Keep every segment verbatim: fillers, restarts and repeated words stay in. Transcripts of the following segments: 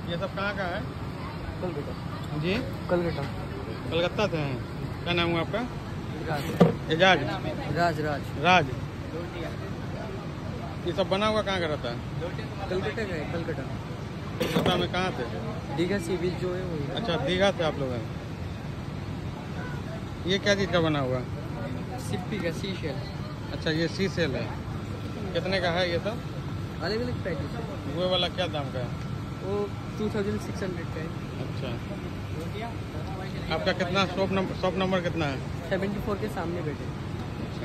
ये सब कहाँ का है? कलकत्ता जी कलकत्ता कलकत्ता से हैं। क्या नाम हुआ आपका? राज एजाज राज राज राज। ये सब बना हुआ कहाँ का रहता है? कलकत्ता का है कलकत्ता। कलकत्ता में कहाँ से? दीघा सी बीच जो है वही। अच्छा दीघा से आप लोग हैं। ये क्या चीज़ का बना हुआ? सिप्पी का सी शेल। अच्छा ये सी सेल है। कितने का है ये सब? अलग अलग पैकेज है। वो वाला क्या दाम का है? वो टू थाउजेंड सिक्स हंड्रेड का है। अच्छा आपका कितना शॉप नंबर शॉप नंबर कितना है? सेवेंटी फोर के सामने बैठे। अच्छा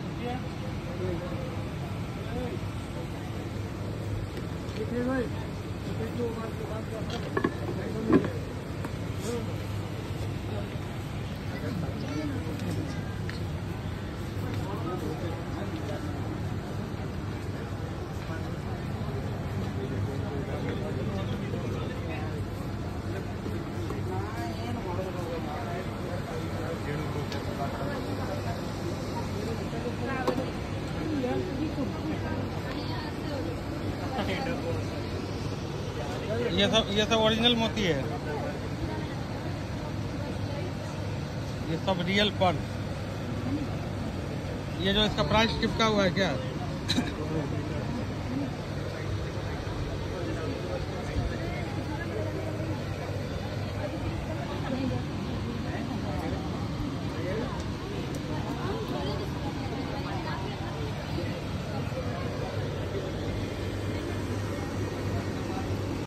ये सब ये सब ओरिजिनल मोती है। ये सब रियल पर्ल। ये जो इसका प्राइस चिपका हुआ है क्या?